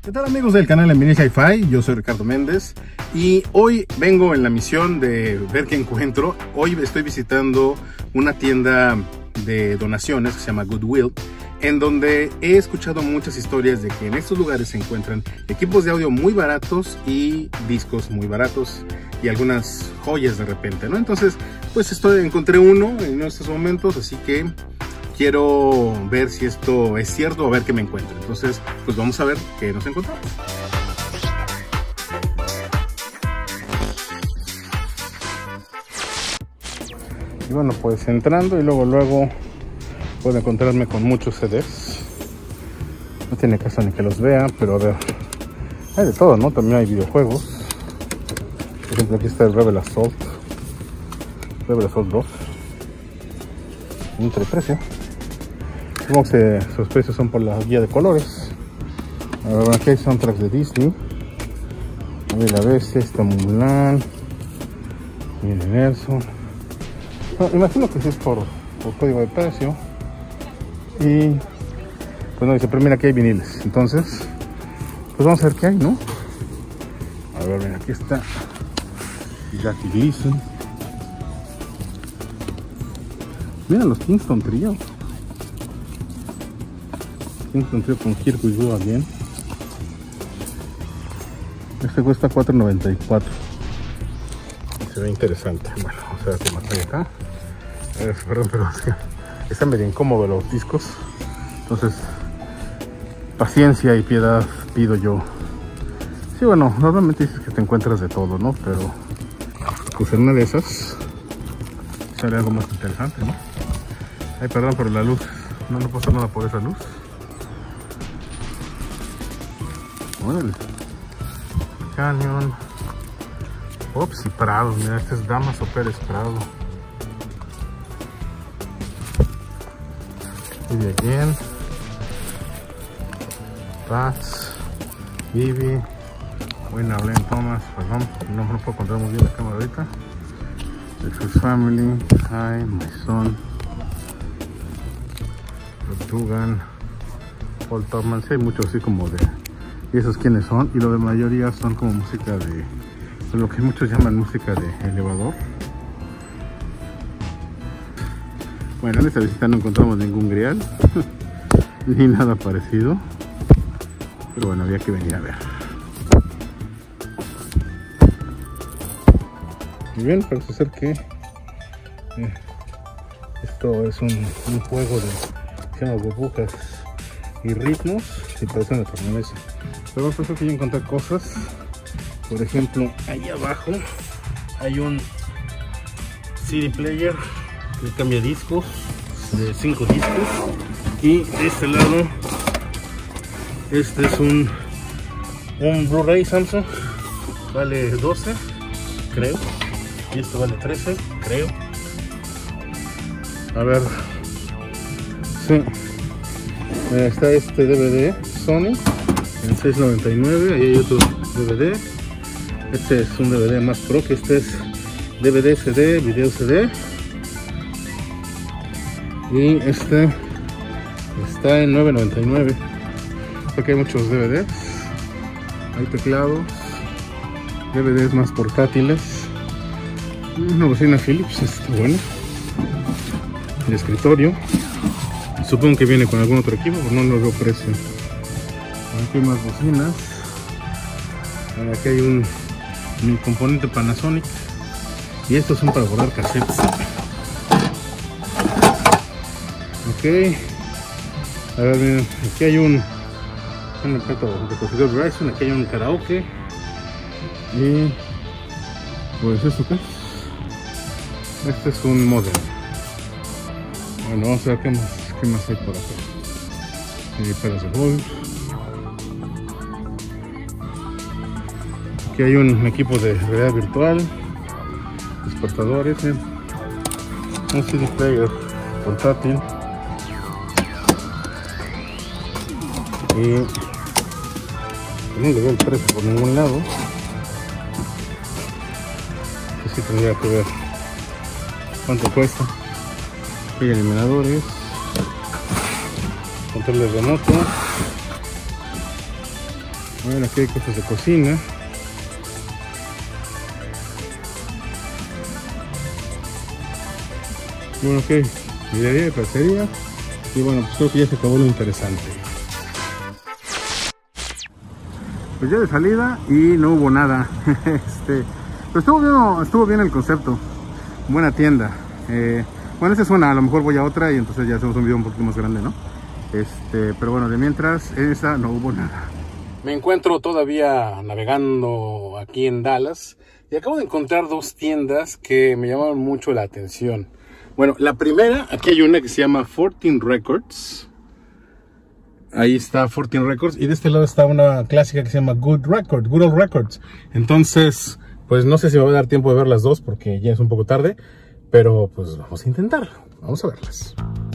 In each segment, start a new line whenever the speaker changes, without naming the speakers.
¿Qué tal amigos del canal En Vinil Hi-Fi? Yo soy Ricardo Méndez y hoy vengo en la misión de ver qué encuentro. Hoy estoy visitando una tienda de donaciones que se llama Goodwill, en donde he escuchado muchas historias de que en estos lugares se encuentran equipos de audio muy baratos y discos muy baratos y algunas joyas de repente, ¿no? Entonces, pues encontré uno en estos momentos, así que quiero ver si esto es cierto, a ver qué me encuentro. Entonces, pues vamos a ver qué nos encontramos. Y bueno, pues entrando y luego puedo encontrarme con muchos CDs. No tiene caso ni que los vea, pero a ver, hay de todo, ¿no? También hay videojuegos. Por ejemplo, aquí está el Rebel Assault 2. Entre precio. Supongo que sus precios son por la guía de colores. A ver, aquí hay soundtracks de Disney. A ver, La Bestia, está Mulan. Viene Nelson. No, imagino que sí es por código de precio. Y pues no dice, pero mira, aquí hay viniles. Entonces, pues vamos a ver qué hay, ¿no? A ver, mira, aquí está Jackie Gleason. Mira los Kingston Trio. Kingston Trio con Kirk y bien. Este cuesta $4.94. Se ve interesante. Bueno, vamos a ver qué más hay acá. Perdón, pero están medio incómodos los discos. Entonces, paciencia y piedad pido yo. Sí, bueno, normalmente dices que te encuentras de todo, ¿no? Pero pues en una de esas sale algo más interesante, ¿no? Ay, perdón por la luz. No pasa nada por esa luz. Órale. Canyon. Ops y Prado. Mira, este es Damaso Pérez Prado. Y de again. Bats. Bibi. Buena, Glenn Thomas. Perdón, no puedo encontrar muy bien la cámara ahorita. Texas Family. Hi, My Son. Dugan. Paul Topman. Sí, hay muchos así como de... ¿Y esos quiénes son? Y lo de mayoría son como música de lo que muchos llaman música de elevador. Bueno, en esta visita no encontramos ningún grial ni nada parecido, pero bueno, había que venir a ver. Muy bien, parece ser que esto es un juego que se llama burbujas y ritmos y parece una tornamesa. Pero por eso que yo encontré cosas. Por ejemplo, ahí abajo hay un CD player que cambia discos de 5 discos. Y de este lado, este es un Blu-ray Samsung. Vale 12, creo. Y esto vale 13, creo. A ver. Sí. Está este DVD Sony en $6.99. Ahí hay otro DVD. Este es un DVD más pro, que este es DVD CD, video CD. Y este está en $9.99. Aquí hay muchos DVDs. Hay teclados, DVDs más portátiles. Una bocina Philips, está buena. El escritorio. Supongo que viene con algún otro equipo, pero no lo veo precio. Aquí hay más bocinas. Aquí hay un componente Panasonic. Y estos son para guardar cassettes. Ok. A ver, miren, aquí hay un reproductor Verizon. Aquí hay un karaoke. Y pues esto qué es. Este es un modem. Bueno, vamos a ver qué más hay por acá. Hay peras de golf. Aquí hay un equipo de realidad virtual, despertadores, un CD player portátil y no le veo el precio por ningún lado. Así tendría que ver cuánto cuesta. Aquí hay eliminadores, controles remoto. Bueno, aquí hay cosas de cocina. Bueno, ok, minería de platería. Y bueno, pues creo que ya se acabó lo interesante. Pues ya de salida y no hubo nada. Pero estuvo bien el concepto. Buena tienda. Bueno, esta es una, a lo mejor voy a otra y entonces ya hacemos un video un poquito más grande, ¿no? Pero bueno, de mientras, esta no hubo nada. Me encuentro todavía navegando aquí en Dallas y acabo de encontrar dos tiendas que me llamaron mucho la atención. Bueno, la primera, aquí hay una que se llama 14 Records. Ahí está 14 Records y de este lado está una clásica que se llama Good Old Records. Entonces, pues no sé si me va a dar tiempo de ver las dos porque ya es un poco tarde, pero pues vamos a intentarlo. Vamos a verlas.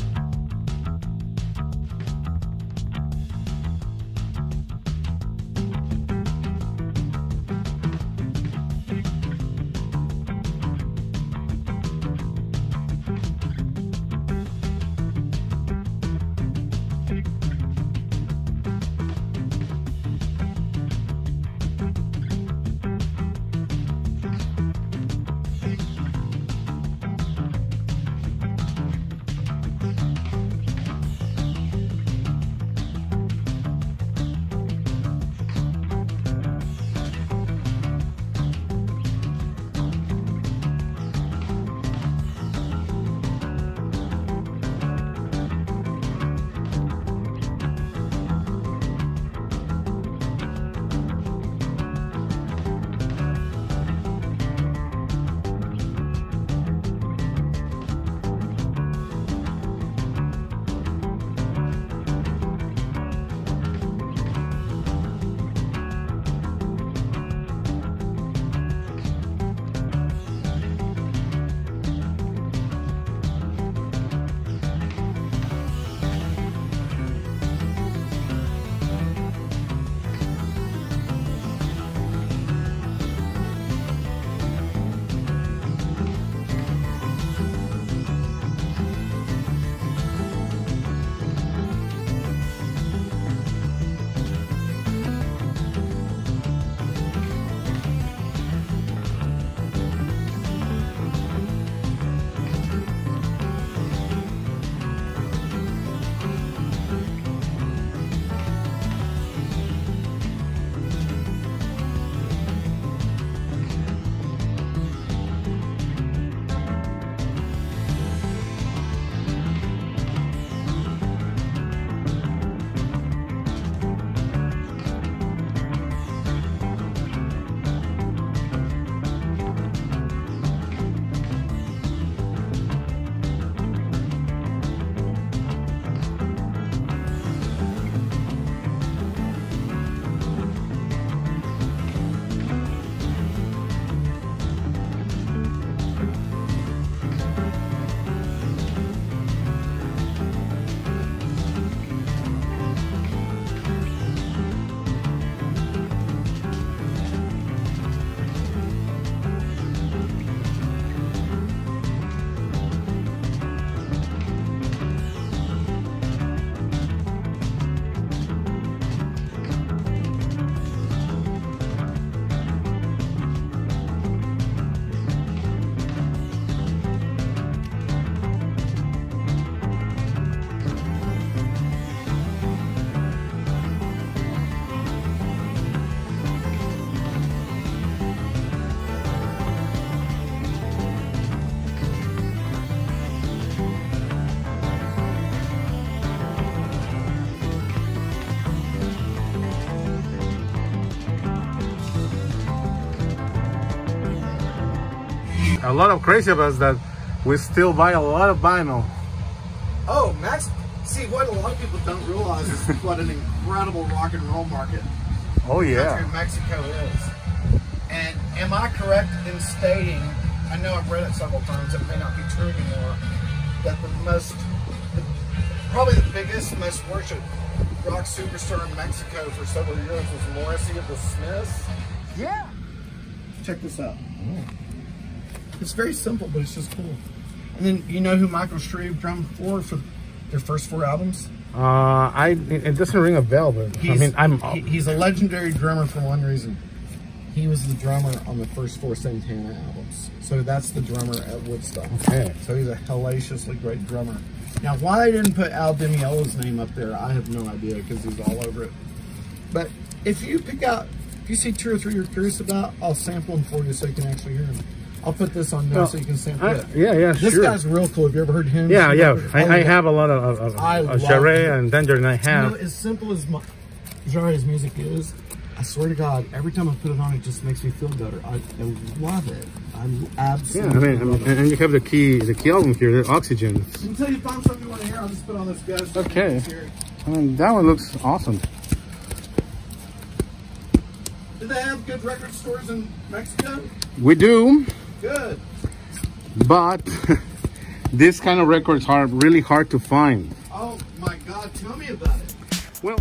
A lot of crazy about us that we still buy a lot of vinyl.
Oh, Max, see, what a lot of people don't realize is what an incredible rock and roll market
Oh yeah.
country Mexico is. And am I correct in stating, I know I've read it several times, it may not be true anymore, that probably the biggest, most worshipped rock superstar in Mexico for several years was Morrissey of the Smiths? Yeah. Check this out. It's very simple, but it's just cool. And then you know who Michael Strebe drummed for their first 4 albums?
It doesn't ring a bell, but
he's a legendary drummer for one reason. He was the drummer on the first 4 Santana albums. So that's the drummer at Woodstock.
Okay.
So he's a hellaciously great drummer. Now, why I didn't put Al Di Meolo's name up there, I have no idea, because he's all over it. But if you see 2 or 3 you're curious about, I'll sample them for you so you can actually hear them. I'll put this on there so you can sample it.
Yeah,
This
sure.
guy's real cool. Have you ever heard him?
Yeah. I have a lot of Jarre and Danger, and I have.
You know, as simple as Jarre's music is, I swear to God, every time I put it on, it just makes me feel better. I love it. I absolutely love it.
And you have the key album here, the Oxygen.
Until you find something you want to hear, I'll just put on this guy's.
Okay. That one looks awesome.
Do they have good record stores in Mexico?
We do.
Good.
But this kind of records are really hard to find.
Oh my God, tell me about it.
Well,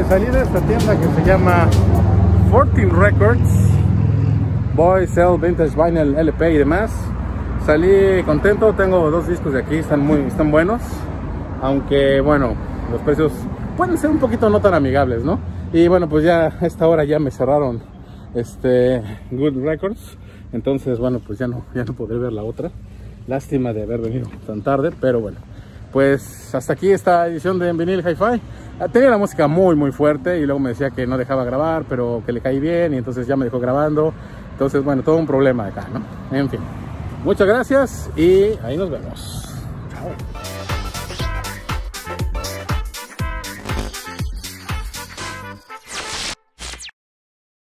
pues salí de esta tienda que se llama 14 Records, Buy, Sell, Vintage, Vinyl, LP y demás. Salí contento, tengo 2 discos de aquí, están buenos, aunque bueno, los precios pueden ser un poquito no tan amigables, ¿no? Y bueno, pues ya a esta hora ya me cerraron Good Records, entonces bueno, pues ya no podré ver la otra. Lástima de haber venido tan tarde, pero bueno, pues hasta aquí esta edición de Vinil Hi-Fi. Tenía la música muy fuerte y luego me decía que no dejaba grabar, pero que le caí bien y entonces ya me dejó grabando. Entonces bueno, todo un problema acá, ¿no? En fin, muchas gracias y ahí nos vemos. Chao.